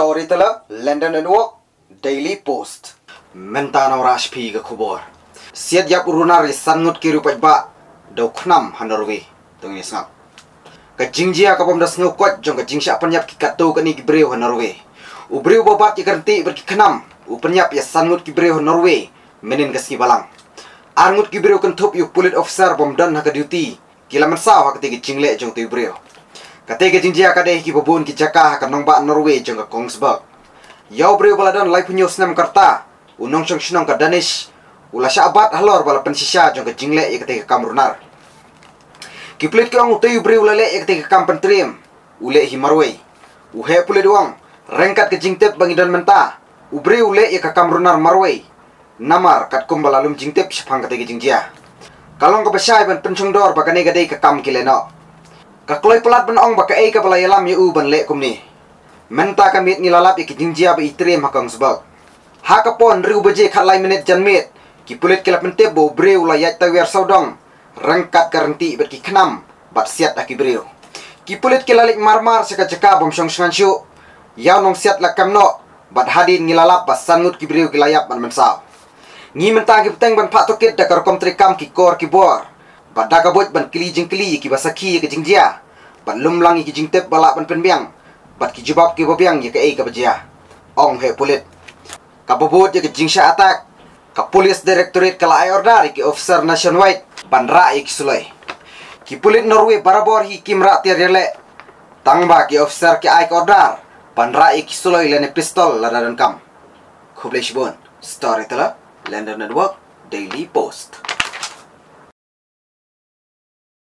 Storyteller, London Network, Daily Post. Mentana Rashpi ke kubur. Siat yap urunar sangut kiri pajba, dau khnam Norway. Tung ni sngap. Ka jingjia ka pomdas ngukot jong ka jingsha penyap ki kato ka ni gibreu Norway. Ubreu bobat ki kanti berki khnam, upenyap ya sangut gibreu Norway, menin gaski balang. Arngut gibreu kentup yu police officer bomdan ha ka duty, kilaman saw ha ka tigi jingle jong tu gibreu. Katega jingjia ka deh ki babun ki jaka ha ka nongba Norway jong ka Kongsberg. Yau breu baladon lai punyo snam karta, unong chong shnong ka Danish, ula syabat halor bala pensisya jong ka jingle ya katega kamrunar. Kiplit ke ong utai breu lale ya katega kam pentrim, ule hi Marway. Uhe pule doang, rengkat ke jingtep bangidon menta, ubreu ule ya ka kamrunar Marway. Namar kat kumbala lum jingtep syapang katega jingjia. Kalong ka basyay ban penchongdor bakane gadai ka kam kileno. Kakloi pelat ban ong baka ka balayalam yu ban le kumni. Menta kamit nilalap iki jingjia ba itrim hakang sebab. Ha kapon riu baje khatlai minit janmit. Ki pulit kilap mentep bo breu layat tawer saudong. Rengkat karenti bat ki khnam bat siat aki breu. Ki pulit kilalik marmar seka jaka bom syong syansyu. Yaw nong siat lakam no bat hadin nilalap bas sangut ki breu kilayap ban mensaw. Ngi menta ki peteng ban pak tokit da karkom trikam ki kor ki bor. Bat daga bot ban kili jingkili ki basaki ke jingjia. Bat lumlang ki jingtep balak ban penbiang. Bat ki jubab ki babiang ye ke ka bajia. Ong he pulit. Ka bobot ye ke jingsha atak. Ka police directorate kala ay ordar ki officer nationwide ban ra ki sulai. Ki pulit Norway barabor hi kimra tiarele. Tangba ki officer ki ay ordar ban ra ki sulai lene pistol ladadan kam. Kublai shibon. Storyteller, London Network, Daily Post.